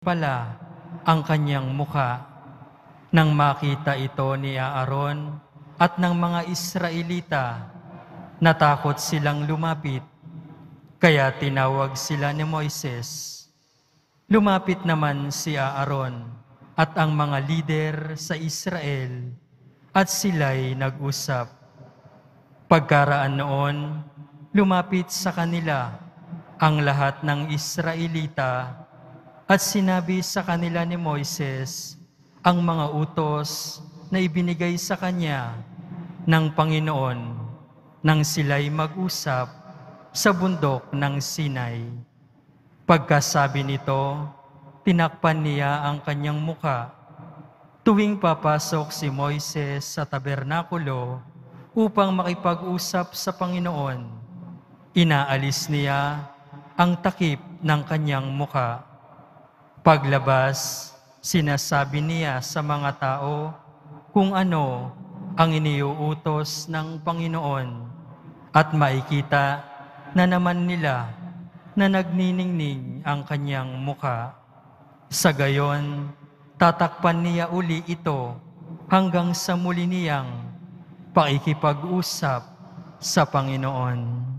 pala ang kanyang muka. Nang makita ito ni Aaron at ng mga Israelita, natakot silang lumapit, kaya tinawag sila ni Moises. Lumapit naman si Aaron at ang mga lider sa Israel at sila'y nag-usap. Pagkaraan noon, lumapit sa kanila ang lahat ng Israelita at sinabi sa kanila ni Moises ang mga utos na ibinigay sa kanya ng Panginoon nang sila'y mag-usap sa bundok ng Sinai. Pagkasabi nito, tinakpan niya ang kanyang muka. Tuwing papasok si Moises sa tabernakulo upang makipag-usap sa Panginoon, inaalis niya ang takip ng kanyang muka. Paglabas, sinasabi niya sa mga tao kung ano ang iniuutos ng Panginoon at makikita na naman nila na nagniningning ang kanyang muka. Sa gayon, tatakpan niya uli ito hanggang sa muli niyang pakikipag-usap sa Panginoon.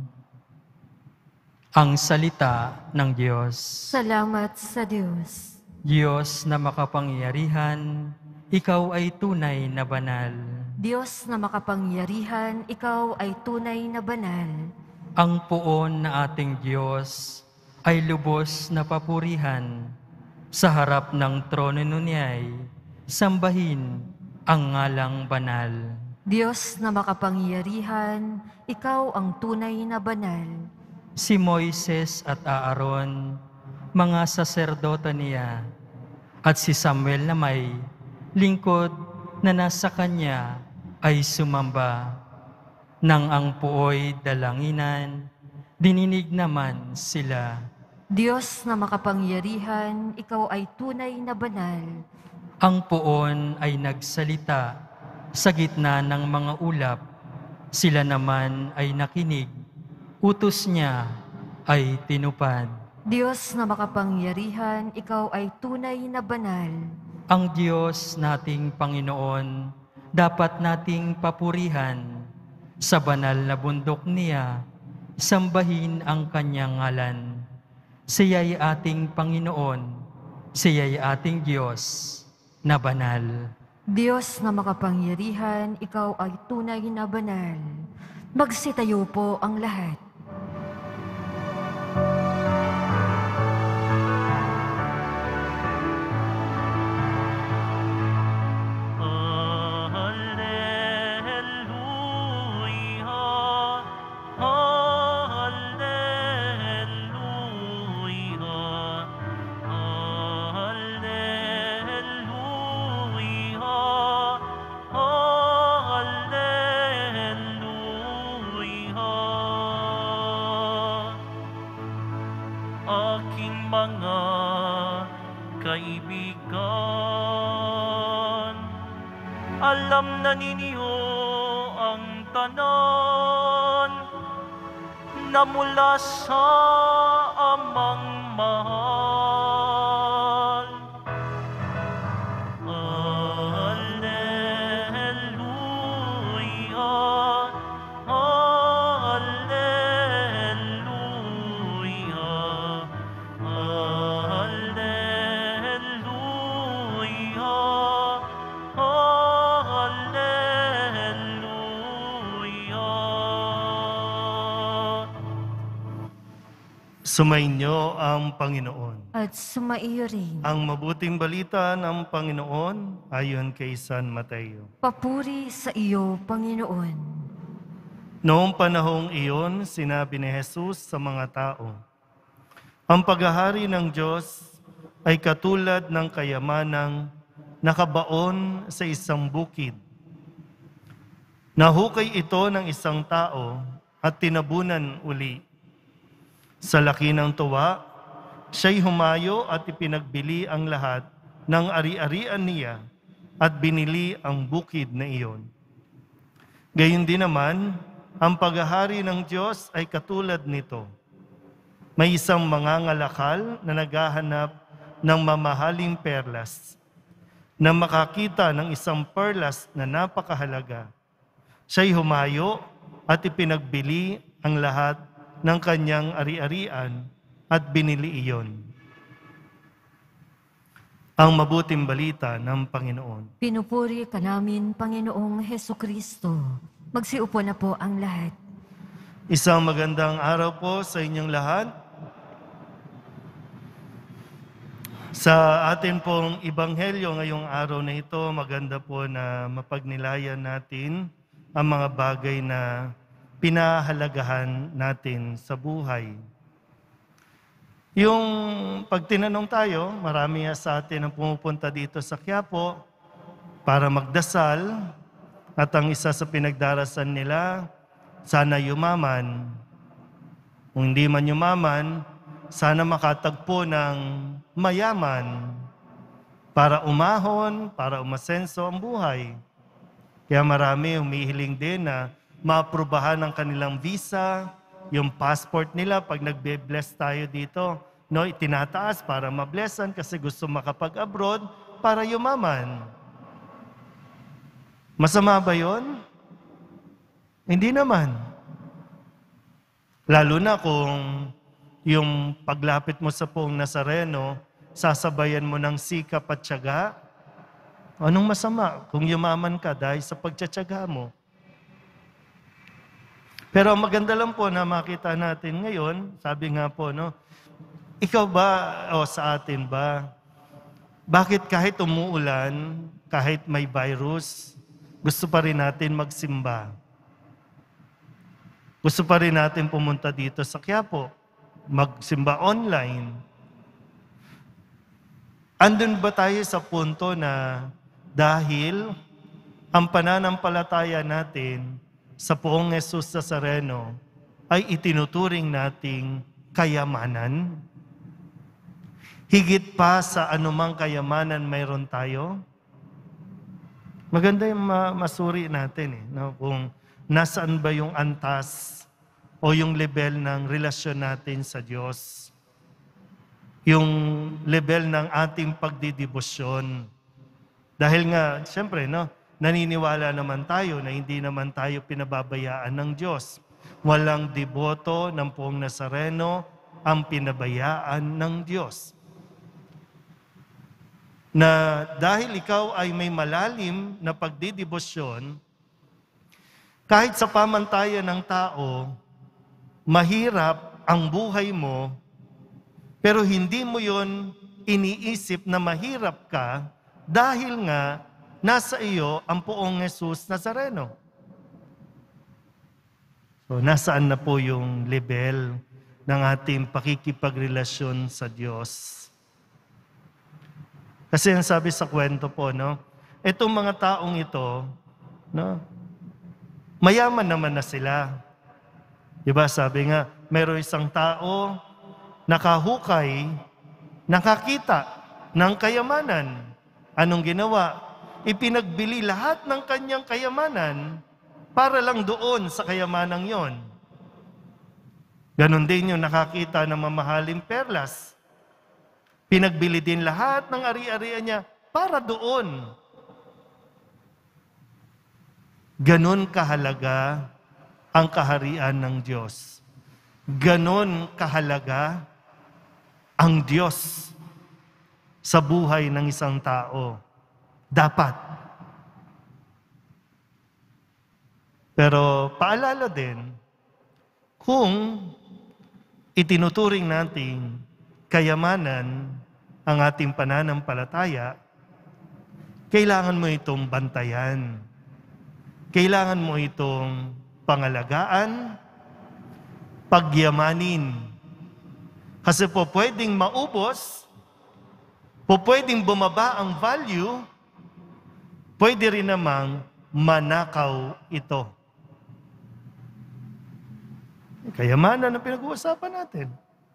Ang salita ng Diyos. Salamat sa Diyos. Diyos na makapangyarihan, ikaw ay tunay na banal. Diyos na makapangyarihan, ikaw ay tunay na banal. Ang poon na ating Diyos ay lubos na papurihan. Sa harap ng trono niya'y sambahin ang ngalang banal. Diyos na makapangyarihan, ikaw ang tunay na banal. Si Moises at Aaron, mga saserdote niya, at si Samuel na may lingkod na nasa kanya ay sumamba. Nang ang puoy dalanginan, dininig naman sila. Diyos na makapangyarihan, ikaw ay tunay na banal. Ang puon ay nagsalita sa gitna ng mga ulap. Sila naman ay nakinig. Utos niya ay tinupad. Diyos na makapangyarihan, ikaw ay tunay na banal. Ang Diyos nating Panginoon, dapat nating papurihan. Sa banal na bundok niya, sambahin ang kanyang ngalan. Siya'y ating Panginoon, siya'y ating Diyos na banal. Diyos na makapangyarihan, ikaw ay tunay na banal. Magsitayo po ang lahat. Aking mga kaibigan, alam na ninyo ang tanan na mula sa amang mahal. Alleluia, alleluia, alleluia, alleluia. Sumainyo ang Panginoon. At sumaiyo rin. Ang mabuting balita ng Panginoon ayon kay San Mateo. Papuri sa iyo, Panginoon. Noong panahong iyon, sinabi ni Jesus sa mga tao, ang paghahari ng Diyos ay katulad ng kayamanang nakabaon sa isang bukid. Nahukay ito ng isang tao at tinabunan uli. Sa laki ng tuwa, siya'y humayo at ipinagbili ang lahat ng ari-arian niya at binili ang bukid na iyon. Gayon din naman, ang paghahari ng Diyos ay katulad nito. May isang mangangalakal na naghahanap ng mamahaling perlas, na makakita ng isang perlas na napakahalaga. Siya'y humayo at ipinagbili ang lahat ng kanyang ari-arian at binili iyon. Ang mabuting balita ng Panginoon. Pinupuri ka namin, Panginoong Hesukristo. Magsiupo na po ang lahat. Isang magandang araw po sa inyong lahat. Sa atin pong Ebanghelyo ngayong araw na ito, maganda po na mapagnilayan natin ang mga bagay na pinahalagahan natin sa buhay. Yung pag tinanong tayo, marami sa atin ang pumupunta dito sa Quiapo para magdasal at ang isa sa pinagdarasan nila, sana yumaman. Kung hindi man yumaman, sana makatagpo ng mayaman para umahon, para umasenso ang buhay. Kaya marami humihiling din na maaprubahan ang kanilang visa, yung passport nila pag nagbe-bless tayo dito, no, itinataas para mablessan kasi gusto makapag-abroad para yumaman. Masama ba yun? Hindi naman. Lalo na kung yung paglapit mo sa Poong Nazareno, sasabayan mo ng sikap at tiyaga, anong masama kung yumaman ka dahil sa pagtsatsaga mo? Pero ang maganda lang po na makita natin ngayon, sabi nga po, no, ikaw ba o sa atin ba, bakit kahit umuulan, kahit may virus, gusto pa rin natin magsimba? Gusto pa rin natin pumunta dito sa Quiapo, magsimba online. Andun ba tayo sa punto na dahil ang pananampalataya natin sa Poong Jesus Nazareno ay itinuturing nating kayamanan? Higit pa sa anumang kayamanan mayroon tayo? Maganda yung masuri natin no? Kung nasaan ba yung antas o yung level ng relasyon natin sa Diyos. Yung level ng ating pagdidibosyon. Dahil nga, siyempre, no, naniniwala naman tayo na hindi naman tayo pinababayaan ng Diyos. Walang deboto ng Poong Nazareno ang pinabayaan ng Diyos. Na dahil ikaw ay may malalim na pagdidibosyon, kahit sa pamantayan ng tao, mahirap ang buhay mo, pero hindi mo yon iniisip na mahirap ka dahil nga nasa iyo ang Poong Jesus Nazareno. So, nasaan na po yung level ng ating pakikipagrelasyon sa Diyos? Kasi ang sabi sa kwento po, no, itong mga taong ito, no, mayaman naman na sila. Diba, sabi nga, mayroong isang tao nakahukay, nakakita ng kayamanan. Anong ginawa? Ipinagbili lahat ng kanyang kayamanan para lang doon sa kayamanang yon. Ganon din yung nakakita ng mamahaling perlas. Pinagbili din lahat ng ari-arian niya para doon. Ganon kahalaga ang kaharian ng Diyos. Ganon kahalaga ang Diyos sa buhay ng isang tao. Dapat. Pero paalala din, kung itinuturing nating kayamanan ang ating pananampalataya, kailangan mo itong bantayan. Kailangan mo itong pangalagaan, pagyamanin. Kasi po pwedeng maubos, po pwedeng bumaba ang value, pwede rin namang manakaw ito. Kayamanan ang pinag-uusapan natin.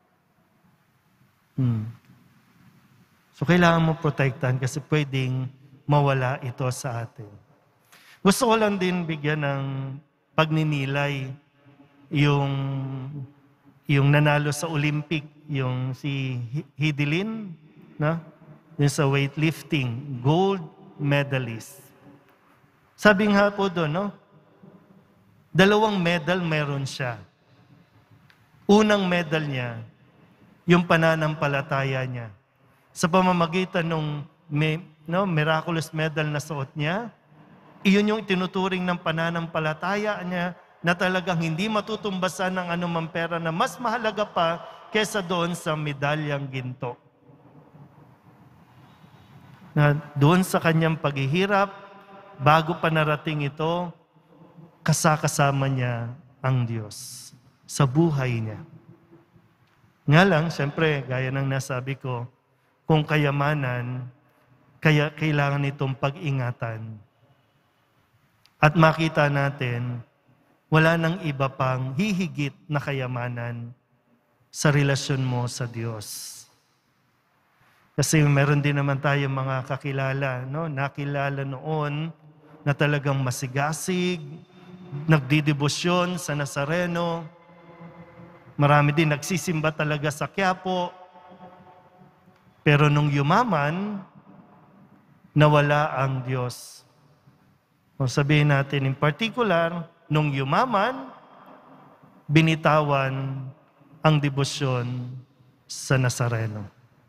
So kailangan mo protektahan kasi pwedeng mawala ito sa atin. Gusto ko lang din bigyan ng pagninilay yung nanalo sa Olympic, yung si Hidilyn, no? Yung sa weightlifting, gold medalist. Sabi nga po doon, no? 2 medal meron siya. Unang medal niya, yung pananampalataya niya. Sa pamamagitan ng miraculous medal na suot niya, iyon yung tinuturing ng pananampalataya niya na talagang hindi matutumbasan ng anumang pera na mas mahalaga pa kesa doon sa medalyang ginto. Na doon sa kanyang paghihirap, bago pa narating ito, kasama niya ang Diyos sa buhay niya. Nga lang, siyempre, gaya ng nasabi ko, kung kayamanan, kaya kailangan itong pag-ingatan. At makita natin, wala nang iba pang hihigit na kayamanan sa relasyon mo sa Diyos. Kasi meron din naman tayo mga kakilala, no? Nakilala noon na talagang masigasig, nagdidebosyon sa Nazareno. Marami din nagsisimba talaga sa Quiapo. Pero nung yumaman, nawala ang Diyos. O sabihin natin in particular, nung yumaman, binitawan ang debosyon sa Nazareno.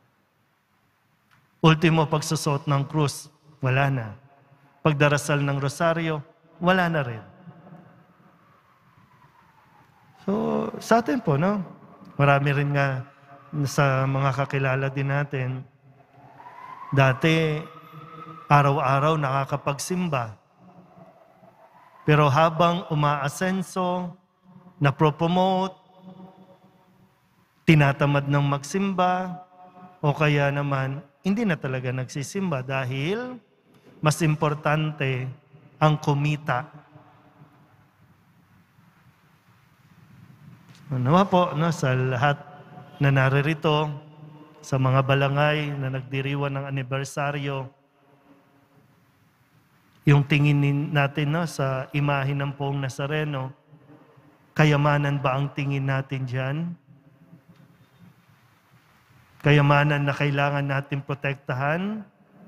Ultimo, pagsusot ng krus, wala na. Pagdarasal ng rosaryo, wala na rin. So, sa atin po, no? Marami rin nga sa mga kakilala din natin, dati, araw-araw nakakapagsimba. Pero habang umaasenso, napropromote, tinatamad ng magsimba, o kaya naman, hindi na talaga nagsisimba dahil mas importante ang kumita. Nawa po, no, sa lahat na naririto, sa mga balangay na nagdiriwan ng anibersaryo, yung tingin natin, no, sa imahe ng Poong Nazareno, kayamanan ba ang tingin natin dyan? Kayamanan na kailangan natin protektahan?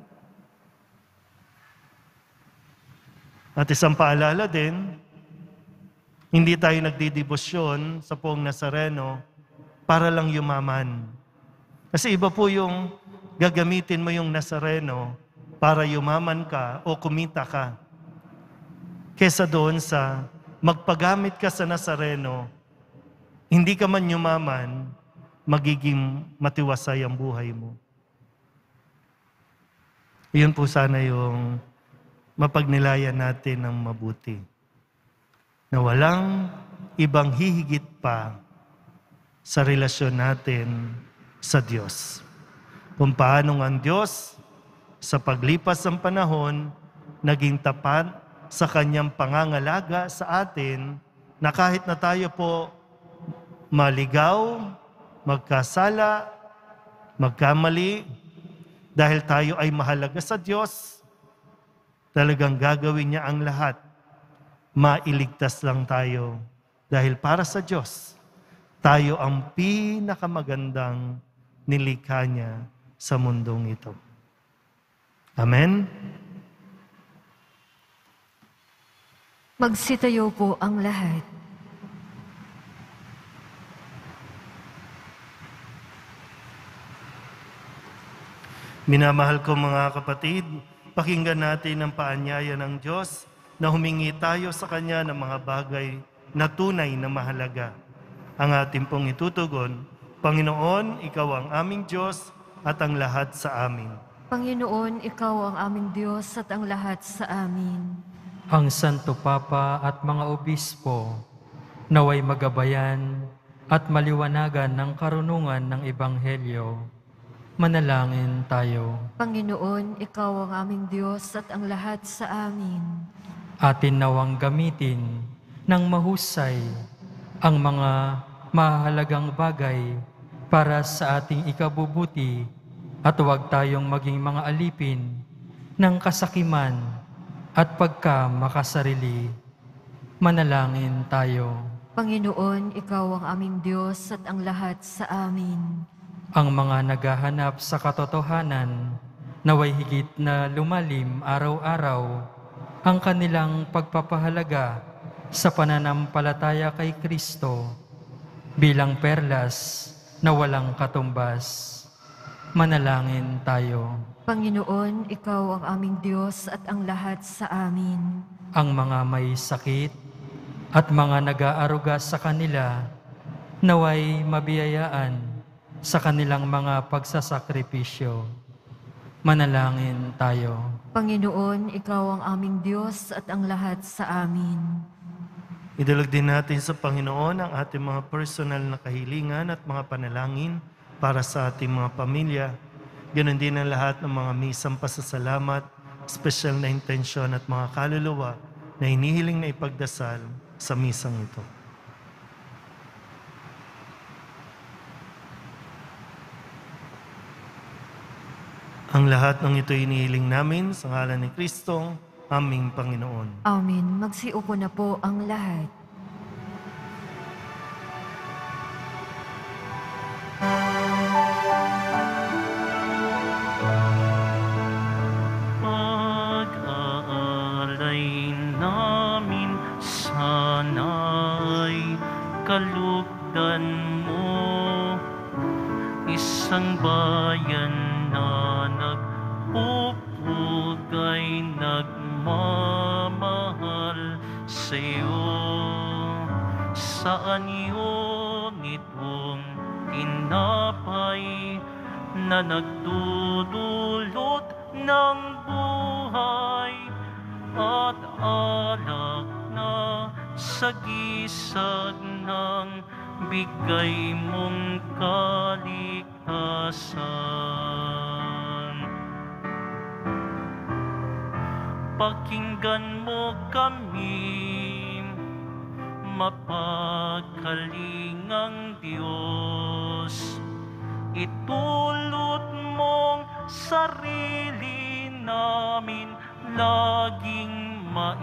At isang paalala din, hindi tayo nagdidebosyon sa Poong Nazareno para lang yumaman. Kasi iba po yung gagamitin mo yung Nazareno para yumaman ka o kumita ka. Kesa doon sa magpagamit ka sa Nazareno, hindi ka man yumaman, magiging matiwasay ang buhay mo. Iyon po sana yung mapagnilayan natin ng mabuti. Na walang ibang hihigit pa sa relasyon natin sa Diyos. Kung paano ang Diyos sa paglipas ng panahon naging tapat sa kanyang pangangalaga sa atin na kahit na tayo po maligaw, magkasala, magkamali, dahil tayo ay mahalaga sa Diyos, talagang gagawin niya ang lahat. Mailigtas lang tayo dahil para sa Diyos, tayo ang pinakamagandang nilikha niya sa mundong ito. Amen? Magsitayo po ang lahat. Minamahal ko mga kapatid, pakinggan natin ang paanyaya ng Diyos na humingi tayo sa Kanya ng mga bagay na tunay na mahalaga. Ang ating pong itutugon, Panginoon, Ikaw ang aming Diyos at ang lahat sa amin. Panginoon, Ikaw ang aming Diyos at ang lahat sa amin. Ang Santo Papa at mga obispo, naway magabayan at maliwanagan ng karunungan ng Ebanghelyo. Manalangin tayo. Panginoon, Ikaw ang aming Diyos at ang lahat sa amin. Atin nawang gamitin ng mahusay ang mga mahalagang bagay para sa ating ikabubuti at huwag tayong maging mga alipin ng kasakiman at pagkamakasarili. Manalangin tayo. Panginoon, Ikaw ang aming Diyos at ang lahat sa amin. Ang mga naghahanap sa katotohanan, naway higit na lumalim araw-araw ang kanilang pagpapahalaga sa pananampalataya kay Kristo bilang perlas na walang katumbas. Manalangin tayo. Panginoon, Ikaw ang aming Diyos at ang lahat sa amin. Ang mga may sakit at mga nag-aaruga sa kanila, naway mabiyayaan sa kanilang mga pagsasakripisyo. Manalangin tayo. Panginoon, Ikaw ang aming Diyos at ang lahat sa amin. Idalog din natin sa Panginoon ang ating mga personal na kahilingan at mga panalangin para sa ating mga pamilya. Ganon din ang lahat ng mga misang pasasalamat, special na intensyon at mga kaluluwa na hinihiling na ipagdasal sa misang ito. Ang lahat ng ito hinihiling namin sa ngalan ni Kristo, aming Panginoon. Amen. Magsiupo na po ang lahat. Pag-aalay namin sana'y kalugdan mo, isang bayan na nagpupugay, nagmamahal sa'yo. Saan yun itong tinapay na nagdudulot ng buhay at alak na sagisag ng bigay mong kaligtasan. Pakinggan mo kami, mapagkalingang Diyos. Itulot mong sarili namin laging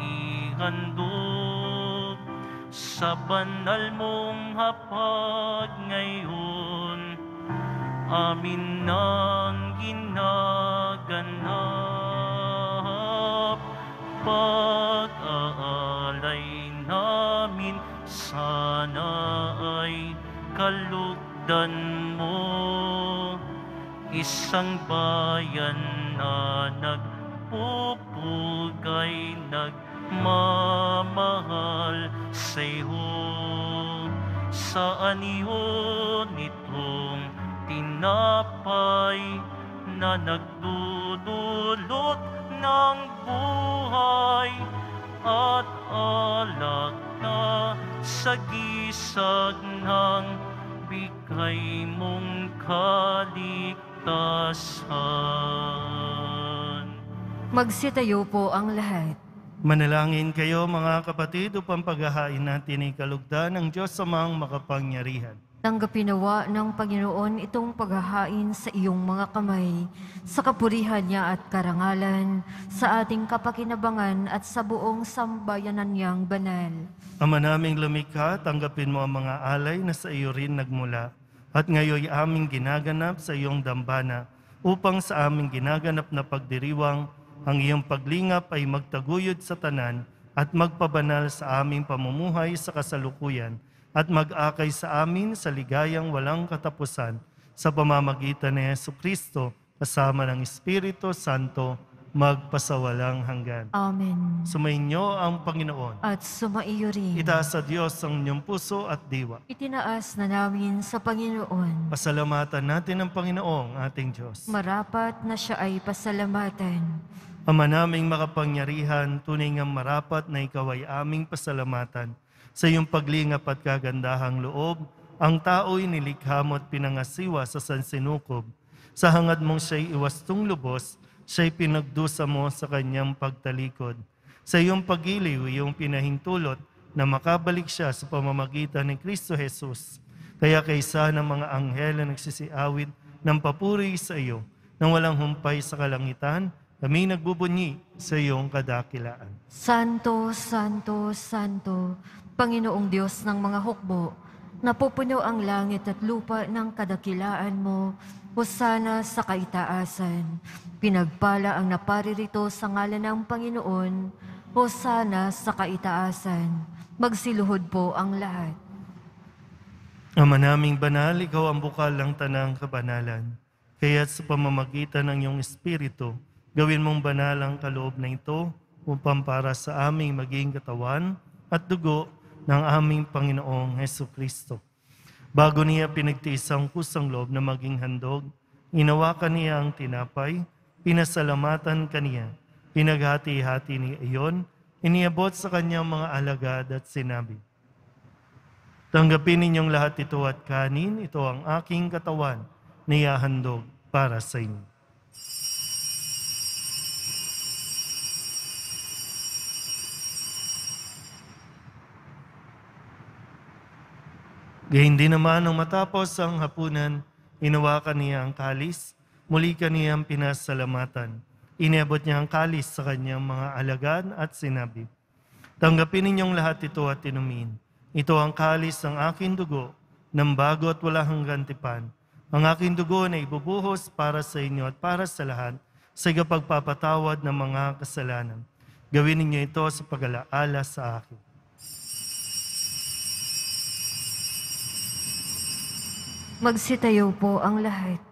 maihandog sa banal mong hapag ngayon, amin nang ginaganap. Pag-aalay namin sana ay kalugdan mo, isang bayan na nagpupugay, nagmamahal sa'yo. Saan yun itong tinapay na nagdudulot ng buhay at alak na sagisag ng bigay mong kaligtasan. Magsitayo po ang lahat. Manalangin kayo mga kapatid upang paghahain natin ay kalugdan ng Diyos Amang makapangyarihan. Tanggapin nawa ng Panginoon itong paghahain sa iyong mga kamay, sa kapurihan niya at karangalan, sa ating kapakinabangan at sa buong sambayanan niyang banal. Ama naming lumikha, tanggapin mo ang mga alay na sa iyo rin nagmula, at ngayon aming ginaganap sa iyong dambana, upang sa aming ginaganap na pagdiriwang, ang iyong paglingap ay magtaguyod sa tanan at magpabanal sa aming pamumuhay sa kasalukuyan, at mag-akay sa amin sa ligayang walang katapusan sa pamamagitan ni Jesucristo kasama ng Espiritu Santo magpasawalang hanggan. Amen. Sumainyo ang Panginoon. At sumaiyo rin. Itaas sa Diyos ang inyong puso at diwa. Itinaas na namin sa Panginoon. Pasalamatan natin ang Panginoong ating Diyos. Marapat na siya ay pasalamatan. Ama naming makapangyarihan, tunay ngang marapat na ikaw ay aming pasalamatan. Sa iyong paglingap at kagandahang loob, ang tao'y nilikha mo at pinangasiwa sa sansinukob. Sa hangad mong siya'y iwastong lubos, siya'y pinagdusa mo sa kanyang pagtalikod. Sa iyong pagiliw, iyong pinahintulot na makabalik siya sa pamamagitan ni Kristo Jesus. Kaya kaysa ng mga anghel na nagsisiawit ng papuri sa iyo, nang walang humpay sa kalangitan, kami nagbubunyi sa iyong kadakilaan. Santo, Santo, Santo, Panginoong Diyos ng mga hukbo, Napupuno ang langit at lupa ng kadakilaan mo. Hosana sa kaitaasan. Pinagpala ang naparirito sa ngalan ng Panginoon. Hosana sa kaitaasan. Magsiluhod po ang lahat. Ama naming banal, ikaw ang bukal ng tanang kabanalan. Kaya't sa pamamagitan ng iyong Espiritu, gawin mong banal ang kaloob na ito upang para sa aming maging katawan at dugo ng aming Panginoong Hesukristo. Bago niya pinagtiis ang kusang loob na maging handog, inawakan niya ang tinapay, pinasalamatan kaniya, pinaghati-hati niya iyon, iniabot sa kanyang mga alagad at sinabi, "Tanggapin ninyong lahat ito at kanin, ito ang aking katawan na ihahandog para sa inyo." Gayun din naman nang matapos ang hapunan, inawakan niya ang kalis, muli kaniyang pinasalamatan. Iniabot niya ang kalis sa kanyang mga alagad at sinabi, "Tanggapin ninyong lahat ito at inumin. Ito ang kalis ng aking dugo, ng bago at wala hanggang tipan. Ang aking dugo na ibubuhos para sa inyo at para sa lahat sa pagpapatawad ng mga kasalanan. Gawin ninyo ito sa pag-alaala sa akin." Magsitayo po ang lahat.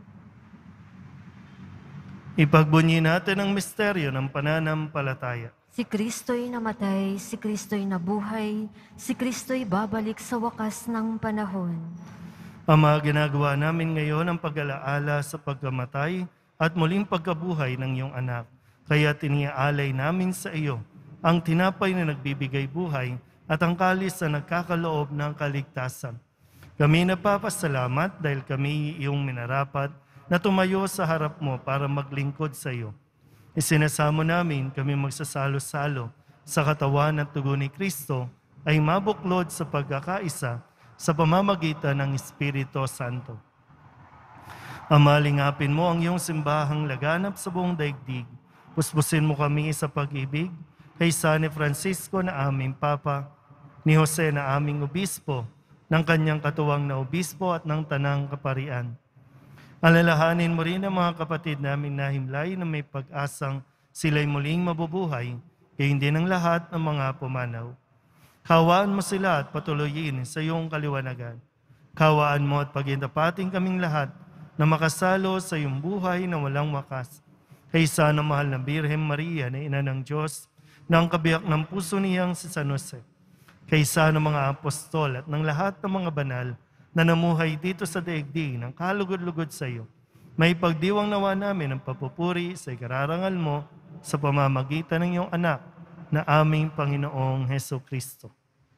Ipagbunyi natin ang misteryo ng pananampalataya. Si Kristo'y namatay, si Kristo'y nabuhay, si Kristo'y babalik sa wakas ng panahon. Ama, ginagawa namin ngayon ang pag-alaala sa pagkamatay at muling pagkabuhay ng iyong anak. Kaya tiniaalay namin sa iyo ang tinapay na nagbibigay buhay at ang kalis na nagkakaloob ng kaligtasan. Kami napapasalamat dahil kami iyong minarapat na tumayo sa harap mo para maglingkod sa iyo. Isinasamo namin kami magsasalo-salo sa katawan at dugo ni Kristo ay mabuklod sa pagkakaisa sa pamamagitan ng Espiritu Santo. Ama, lingapin mo ang iyong simbahang laganap sa buong daigdig. Puspusin mo kami sa pag-ibig kay San Francisco na aming Papa, ni Jose na aming Obispo, ng kanyang katuwang na Obispo at ng Tanang Kaparian. Alalahanin mo rin ang mga kapatid namin na himlay na may pag-asang sila'y muling mabubuhay, gayon din ang lahat ng mga pumanaw. Kawaan mo sila at patuloyin sa iyong kaliwanagan. Kawaan mo at pagindapating kaming lahat na makasalo sa iyong buhay na walang wakas. Kaysa ng mahal na Birhen Maria na Ina ng Diyos, na ang kabiyak ng puso niyang si San Jose. Kaysa ng mga apostol at ng lahat ng mga banal na namuhay dito sa daigdig ng kalugod-lugod sa iyo, may pagdiwang nawa namin ang papupuri sa ikararangal mo sa pamamagitan ng iyong anak na aming Panginoong Hesukristo.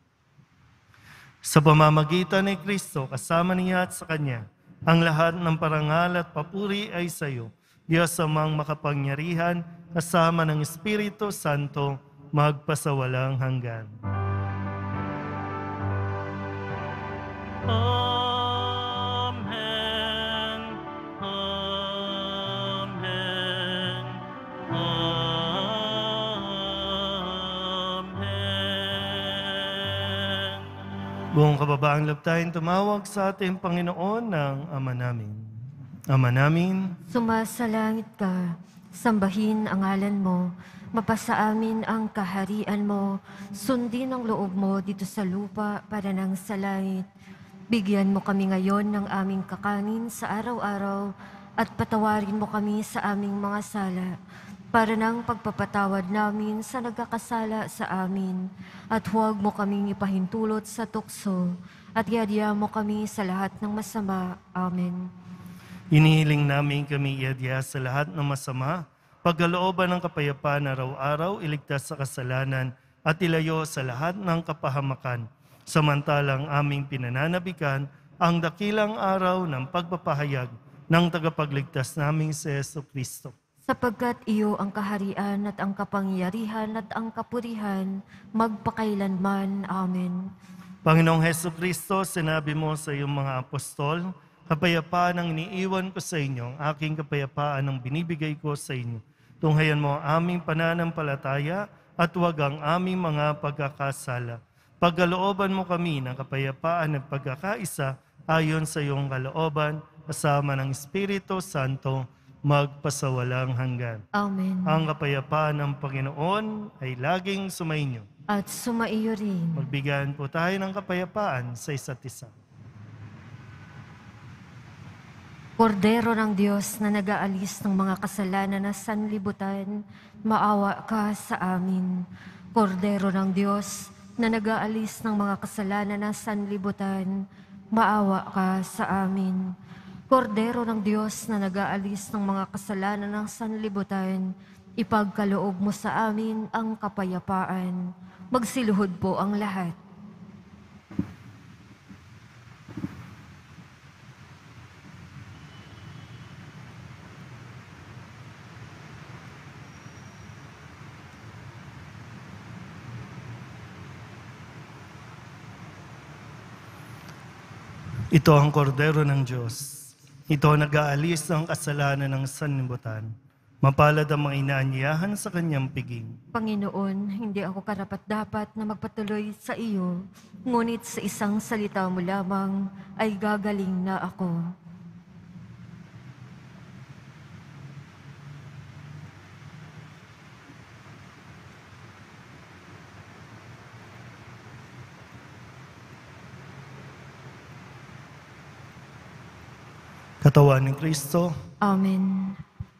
Sa pamamagitan ni Kristo, kasama niya at sa Kanya, ang lahat ng parangal at papuri ay sa iyo, Diyos amang makapangyarihan, kasama ng Espiritu Santo, magpasawalang hanggan. Amen. Amen. Amen. Buong kababaang loob tayong tumawag sa ating Panginoon ng Ama namin. Ama namin, Sumasalangit ka, sambahin ang ngalan mo, mapasa amin ang kaharian mo, sundin ang loob mo dito sa lupa para nang sa langit. Bigyan mo kami ngayon ng aming kakanin sa araw-araw at patawarin mo kami sa aming mga sala para nang pagpapatawad namin sa nagkakasala sa amin. At huwag mo kaming ipahintulot sa tukso at iadya mo kami sa lahat ng masama. Amen. inihiling namin kami iadya sa lahat ng masama, pagkalooban ng kapayapaan araw-araw, iligtas sa kasalanan at ilayo sa lahat ng kapahamakan. Samantalang aming pinananabikan ang dakilang araw ng pagpapahayag ng tagapagligtas naming si Jesucristo. Sapagkat iyo ang kaharian at ang kapangyarihan at ang kapurihan, magpakailanman. Amen. Panginoong Jesucristo, sinabi mo sa iyong mga apostol, kapayapaan ang iniiwan ko sa inyo, ang aking kapayapaan ang binibigay ko sa inyo. Tunghayan mo ang aming pananampalataya at huwag ang aming mga pagkakasala. Pagkalooban mo kami ng kapayapaan at pagkakaisa ayon sa iyong kalooban, kasama ng Espiritu Santo, magpasawalang hanggan. Amen. Ang kapayapaan ng Panginoon ay laging sumainyo. At sumaiyo rin. Magbigayan po tayo ng kapayapaan sa isa't isa. Kordero ng Diyos na nag-aalis ng mga kasalanan na sanlibutan, maawa ka sa amin. Kordero ng Diyos na nag-aalis ng mga kasalanan na sanlibutan, maawa ka sa amin. Kordero ng Diyos na nag-aalis ng mga kasalanan ng sanlibutan, ipagkaloob mo sa amin ang kapayapaan. Magsiluhod po ang lahat. Ito ang kordero ng Diyos. Ito ang nag-aalis ng kasalanan ng sanlibutan. Mapalad ang mga inaanyayahan sa kanyang piging. Panginoon, hindi ako karapat-dapat na magpatuloy sa iyo, ngunit sa isang salita mo lamang ay gagaling na ako. Katawan ni Kristo, Amen.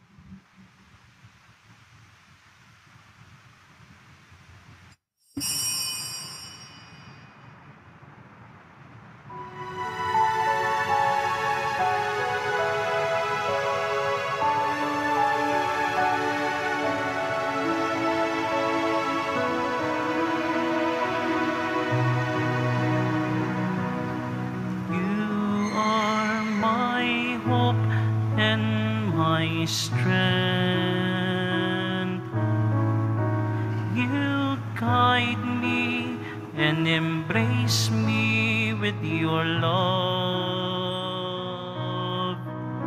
You are my hope and my strength. You guide me and embrace me with your love.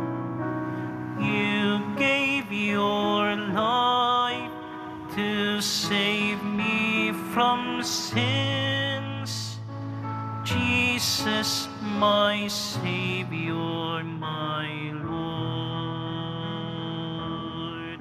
You gave your life to save me from sins. Jesus, my Savior, my Lord.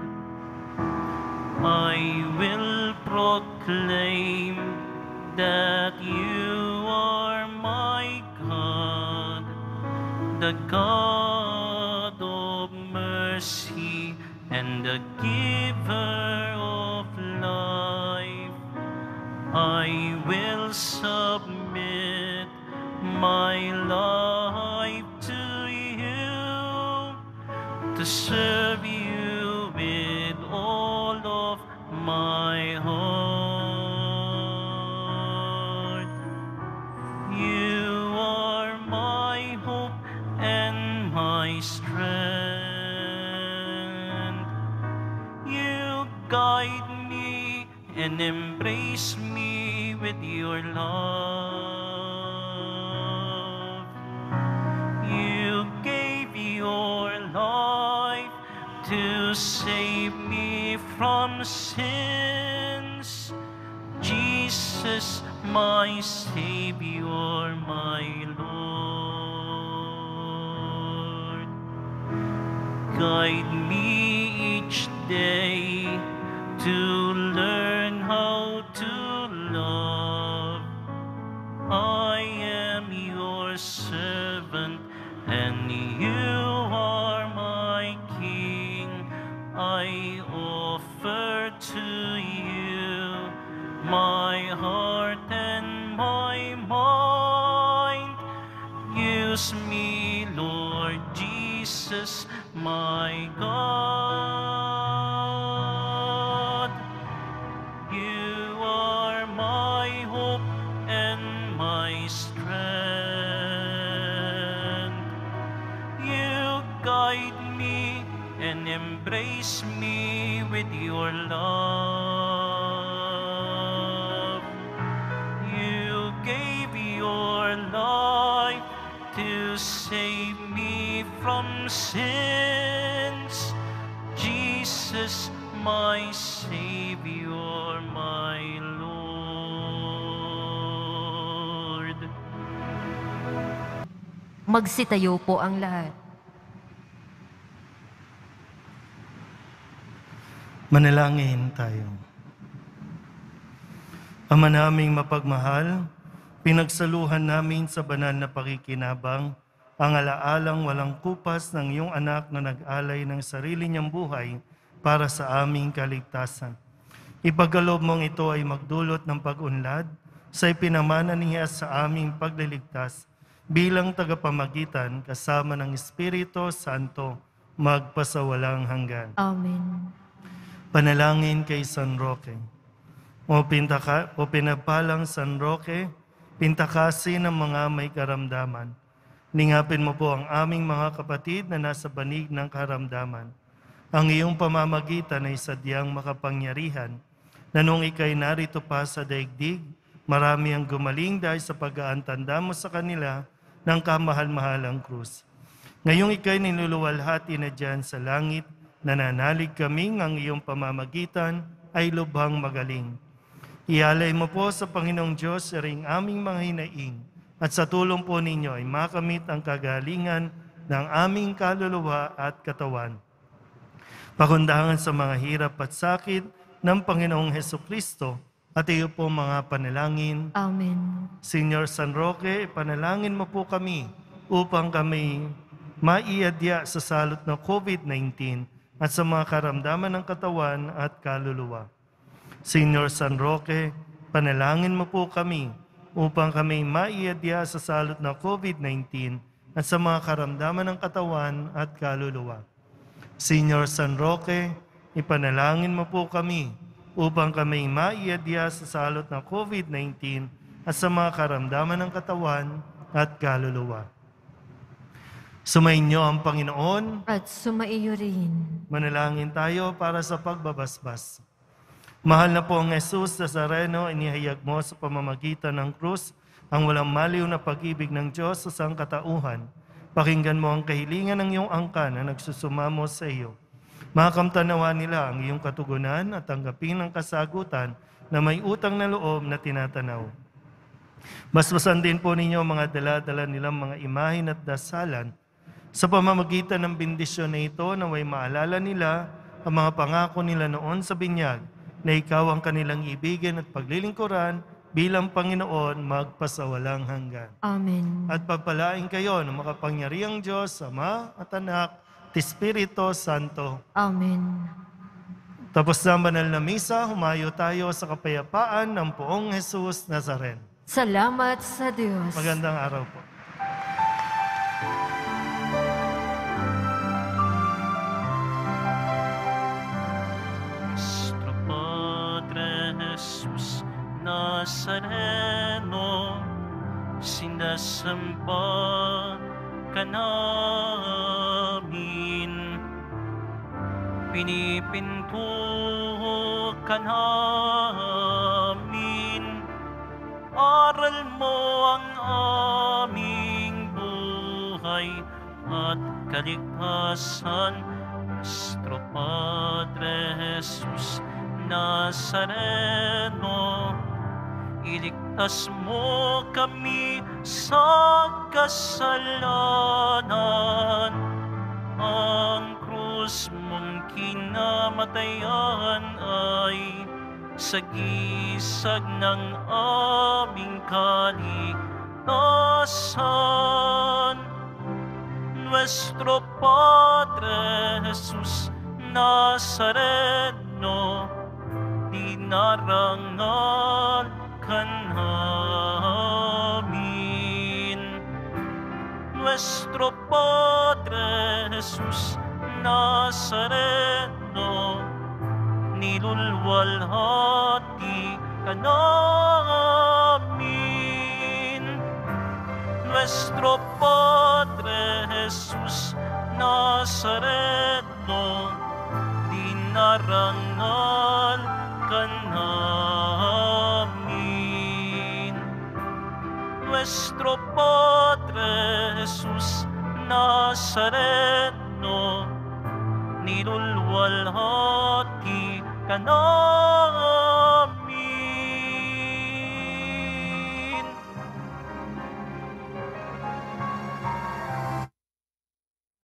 I will proclaim that you are my God, the God of mercy and the giver of life. I will submit my life to you, to serve you with all of my heart. You are my hope and my strength. You guide me and embrace me with your love. You gave your life to save me from sins. Jesus, my Savior, my Lord. Guide me each day to learn how to love. I am your servant and you are my King. I offer to you my heart and my mind. Use me, Lord Jesus, my God. You are my hope and my strength. You guide me and embrace me with your love. You gave your life to save me from sins. Jesus, my Savior, my Lord. Magsitayo po ang lahat. Manalangin tayo. Ama naming mapagmahal, pinagsaluhan namin sa banal na pakikinabang ang alaalang walang kupas ng iyong anak na nag-alay ng sarili niyang buhay para sa aming kaligtasan. Ipagkaloob mong ito ay magdulot ng pag-unlad sa ipinamana niya sa aming pagliligtas bilang tagapamagitan kasama ng Espiritu Santo magpasawalang hanggan. Amen. Panalangin kay San Roque. O pinagpalang San Roque, pintakasin ng mga may karamdaman. Ningapin mo po ang aming mga kapatid na nasa banig ng karamdaman. Ang iyong pamamagitan ay sadyang makapangyarihan na nung ikay narito pa sa daigdig, marami ang gumaling dahil sa pag-aantanda mo sa kanila ng kamahal-mahalang krus. Ngayong ikay niluluwalhati na dyan sa langit, nananalig kaming ang iyong pamamagitan ay lubhang magaling. Ialay mo po sa Panginoong Diyos ring aming mga hinaing at sa tulong po ninyo ay makamit ang kagalingan ng aming kaluluwa at katawan. Pakundangan sa mga hirap at sakit ng Panginoong Hesukristo at iyo po mga panalangin. Amen. Señor San Roque, panalangin mo po kami upang kami maiadya sa salot ng COVID-19 at sa mga karamdaman ng katawan at kaluluwa. Señor San Roque, panalangin mo po kami upang kami maiadya sa salot ng COVID-19 at sa mga karamdaman ng katawan at kaluluwa. Señor San Roque, ipanalangin mo po kami upang kami maiadya sa salot ng COVID-19 at sa mga karamdaman ng katawan at kaluluwa. Sumainyo ang Panginoon. At sumaiyo rin. Manalangin tayo para sa pagbabasbas. Mahal na po ang Jesus Nazareno, inihayag mo sa pamamagitan ng krus ang walang maliw na pag-ibig ng Diyos sa sangkatauhan. Pakinggan mo ang kahilingan ng iyong angkan na nagsusumamo sa iyo. Makamtanawa nila ang iyong katugunan at tanggapin ang kasagutan na may utang na loob na tinatanaw. Basbasan din po ninyo mga dala-dala nilang mga imahin at dasalan sa pamamagitan ng bendisyon na ito na may maalala nila ang mga pangako nila noon sa binyag na ikaw ang kanilang ibigin at paglilingkuran bilang Panginoon magpasawalang hanggan. Amen. At pagpalain kayo ng makapangyarihang Diyos, Ama at Anak at Espiritu Santo. Amen. Tapos na ang banal na misa, humayo tayo sa kapayapaan ng Poong Jesus Nazareno. Salamat sa Diyos. Magandang araw po. Nuestro Padre Jesus Nazareno, sinasamba ka namin, pinipinto ka namin, aral mo ang aming buhay at kaligtasan. Nuestro Padre Jesus Nazareno, iligtas mo kami sa kasalanan. Ang krus mong kinamatayan ay sagisag ng aming kaligtasan. Nuestro Padre Jesus Nazareno, dinarangal ka namin. Nuestro Padre Jesus Nazareno, nilulwalhati ka namin. Nuestro Padre Jesus Nazareno, dinarangal ka namin. Nuestro Padre Jesus Nazareno, nilulwalhati ka namin.